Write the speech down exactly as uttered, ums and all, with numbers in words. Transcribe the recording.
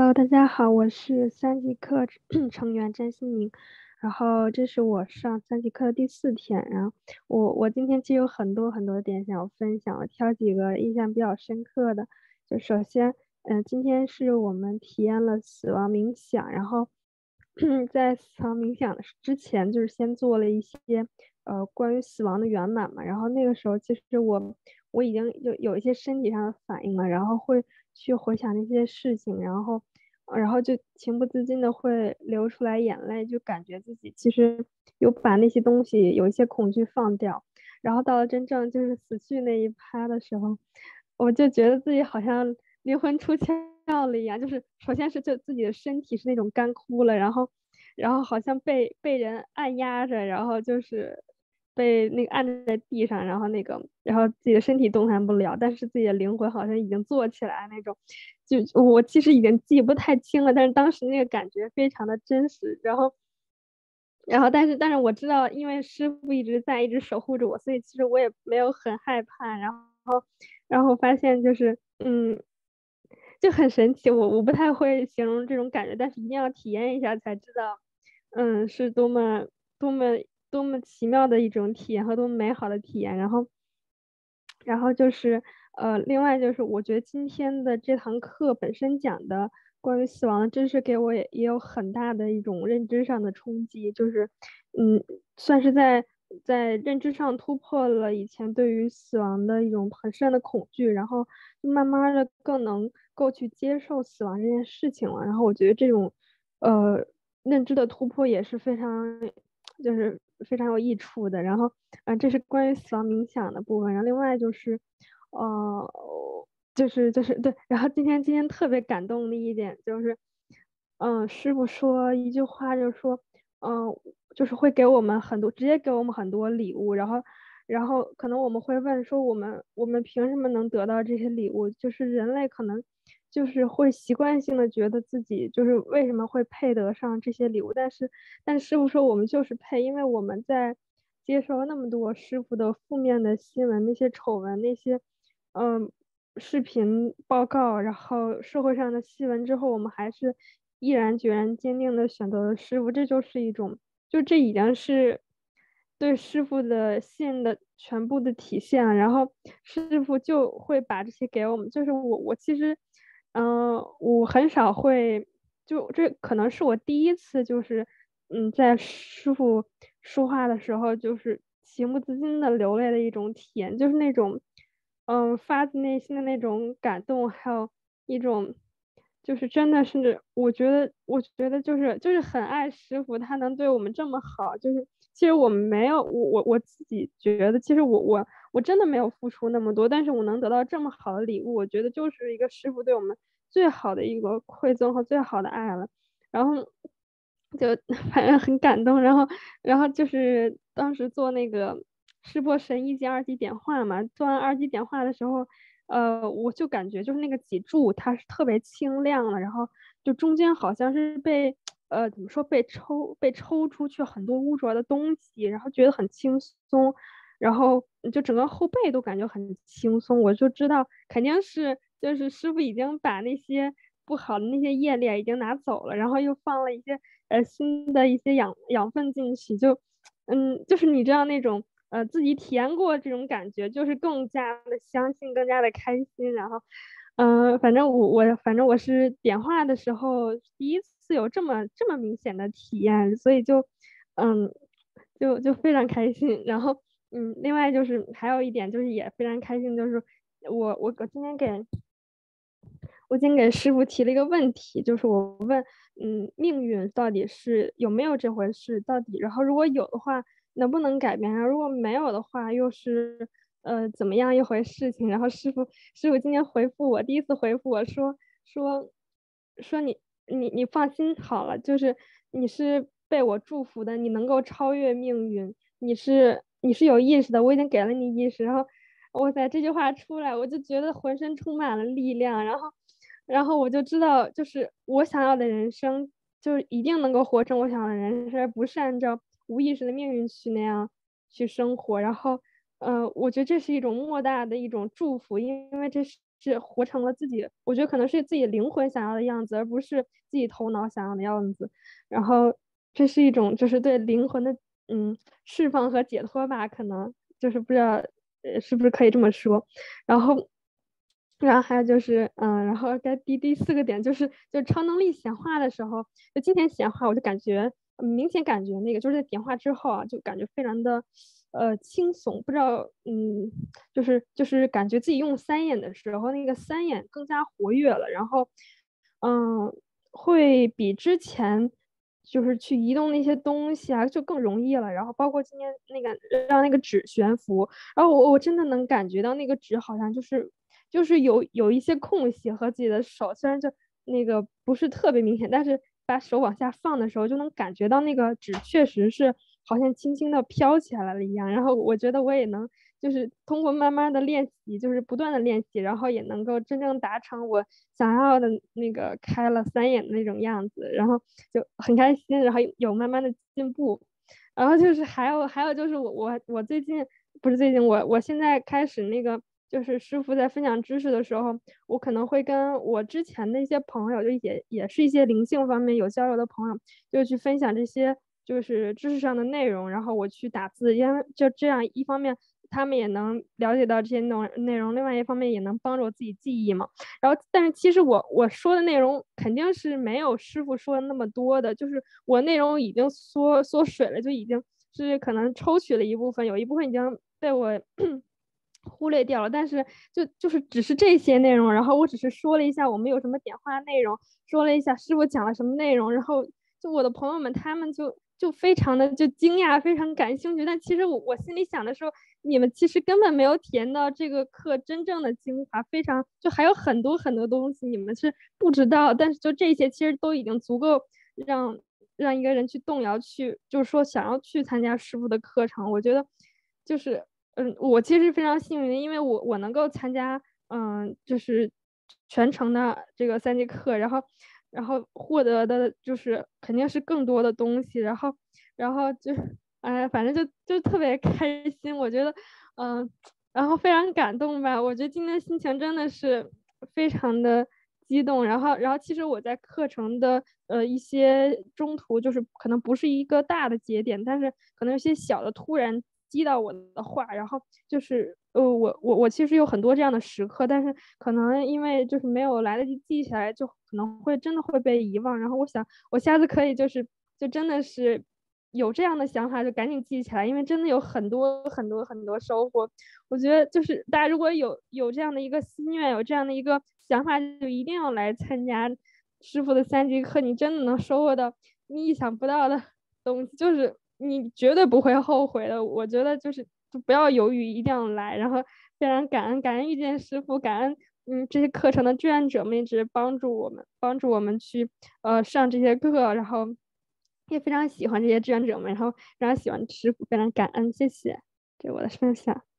Hello，大家好，我是三级课成员詹心宁，然后这是我上三级课的第四天，然后我我今天其实有很多很多点想要分享，我挑几个印象比较深刻的。就首先，嗯、今天是我们体验了死亡冥想，然后在死亡冥想的之前，就是先做了一些呃关于死亡的圆满嘛，然后那个时候其实我我已经有有一些身体上的反应了，然后会去回想那些事情，然后呃然后就情不自禁的会流出来眼泪，就感觉自己其实有把那些东西有一些恐惧放掉，然后到了真正就是死去那一趴的时候，我就觉得自己好像灵魂出窍了一样，就是首先是就自己的身体是那种干枯了，然后然后好像被被人按压着，然后就是被那个按在地上，然后那个然后自己的身体动弹不了，但是自己的灵魂好像已经坐起来那种，就我其实已经记不太清了，但是当时那个感觉非常的真实，然后然后但是但是我知道，因为师傅一直在，一直守护着我，所以其实我也没有很害怕。然后，然后发现就是，嗯，就很神奇。我我不太会形容这种感觉，但是一定要体验一下才知道，嗯，是多么多么多么奇妙的一种体验和多么美好的体验。然后，然后就是呃，另外就是我觉得今天的这堂课本身讲的关于死亡的知识，给我也也有很大的一种认知上的冲击，就是嗯，算是在在认知上突破了以前对于死亡的一种很深的恐惧，然后慢慢的更能够去接受死亡这件事情了。然后我觉得这种呃认知的突破也是非常就是非常有益处的。然后，嗯、呃这是关于死亡冥想的部分。然后另外就是，呃，就是就是对。然后今天今天特别感动的一点就是，嗯、师傅说一句话，就是说，嗯、就是会给我们很多，直接给我们很多礼物。然后，然后可能我们会问说，我们我们凭什么能得到这些礼物？就是人类可能就是会习惯性的觉得自己就是为什么会配得上这些礼物，但是但师傅说我们就是配，因为我们在接受那么多师傅的负面的新闻，那些丑闻，那些嗯视频报告，然后社会上的新闻之后，我们还是毅然决然坚定的选择了师傅，这就是一种，就这已经是对师傅的信的全部的体现了。然后师傅就会把这些给我们，就是我我其实，嗯、我很少会，就这可能是我第一次，就是嗯，在师傅说话的时候，就是情不自禁的流泪的一种体验，就是那种，嗯，发自内心的那种感动，还有一种，就是真的是，我觉得，我觉得就是就是很爱师傅，他能对我们这么好，就是其实我们没有，我我我自己觉得，其实我我我真的没有付出那么多，但是我能得到这么好的礼物，我觉得就是一个师傅对我们最好的一个馈赠和最好的爱了。然后就反正很感动，然后然后就是当时做那个世博神一级、二级点化嘛，做完二级点化的时候，呃，我就感觉就是那个脊柱它是特别清亮的，然后就中间好像是被呃怎么说被抽被抽出去很多污浊的东西，然后觉得很轻松，然后就整个后背都感觉很轻松，我就知道肯定是就是师傅已经把那些不好的那些业力啊已经拿走了，然后又放了一些呃新的一些养养分进去，就嗯就是你知道那种呃自己体验过这种感觉，就是更加的相信，更加的开心，然后嗯、呃反正我我反正我是点化的时候第一次有这么这么明显的体验，所以就嗯就就非常开心，然后。嗯，另外就是还有一点就是也非常开心，就是我我我今天给我今天给师傅提了一个问题，就是我问，嗯，命运到底是有没有这回事？到底，然后如果有的话，能不能改变？然后如果没有的话，又是呃怎么样一回事情？然后师傅师傅今天回复我，第一次回复我说说说你你你放心好了，就是你是被我祝福的，你能够超越命运，你是你是有意识的，我已经给了你意识。然后哇塞，这句话出来，我就觉得浑身充满了力量，然后然后我就知道，就是我想要的人生，就是一定能够活成我想要的人生，而不是按照无意识的命运去那样去生活。然后，呃，我觉得这是一种莫大的一种祝福，因为这是是活成了自己，我觉得可能是自己灵魂想要的样子，而不是自己头脑想要的样子。然后这是一种就是对灵魂的嗯释放和解脱吧，可能就是不知道呃是不是可以这么说。然后然后还有就是，嗯，然后该第第四个点就是，就超能力显化的时候，就今天显化，我就感觉嗯明显感觉那个就是在点化之后啊，就感觉非常的，呃，轻松。不知道，嗯，就是就是感觉自己用三眼的时候，那个三眼更加活跃了，然后，嗯，会比之前就是去移动那些东西啊，就更容易了。然后包括今天那个让那个纸悬浮，然后我我真的能感觉到那个纸好像就是就是有有一些空隙和自己的手，虽然就那个不是特别明显，但是把手往下放的时候，就能感觉到那个纸确实是好像轻轻地飘起来了一样。然后我觉得我也能就是通过慢慢的练习，就是不断的练习，然后也能够真正达成我想要的那个开了三眼的那种样子，然后就很开心，然后有慢慢的进步。然后就是还有还有就是我我我最近不是最近，我我现在开始那个就是师傅在分享知识的时候，我可能会跟我之前的一些朋友，就也也是一些灵性方面有交流的朋友，就去分享这些就是知识上的内容，然后我去打字，因为就这样一方面他们也能了解到这些内容内容，另外一方面也能帮助我自己记忆嘛。然后但是其实我我说的内容肯定是没有师傅说的那么多的，就是我内容已经缩缩水了，就已经是可能抽取了一部分，有一部分已经被我忽略掉了，但是就就是只是这些内容，然后我只是说了一下我们有什么点化内容，说了一下师傅讲了什么内容，然后就我的朋友们他们就就非常的就惊讶，非常感兴趣，但其实我我心里想的时候，你们其实根本没有体验到这个课真正的精华，非常就还有很多很多东西你们是不知道，但是就这些其实都已经足够让让一个人去动摇，去就是说想要去参加师傅的课程。我觉得就是嗯，我其实非常幸运，因为我我能够参加，嗯，就是全程的这个三节课，然后然后获得的就是肯定是更多的东西，然后然后就哎，反正就就特别开心，我觉得，嗯，然后非常感动吧。我觉得今天心情真的是非常的激动，然后然后其实我在课程的，呃，一些中途就是可能不是一个大的节点，但是可能有些小的突然击到我的话，然后就是呃，我我我其实有很多这样的时刻，但是可能因为就是没有来得及记下来，就可能会真的会被遗忘。然后我想我下次可以就是就真的是有这样的想法就赶紧记起来，因为真的有很多很多很多收获。我觉得就是大家如果有有这样的一个心愿，有这样的一个想法，就一定要来参加师傅的三节课，你真的能收获到你意想不到的东西，就是你绝对不会后悔的。我觉得就是就不要犹豫，一定要来。然后非常感恩感恩遇见师傅，感恩嗯这些课程的志愿者们一直帮助我们，帮助我们去呃上这些课，然后也非常喜欢这些志愿者们，然后非常喜欢师傅，非常感恩，谢谢，这是我的分享。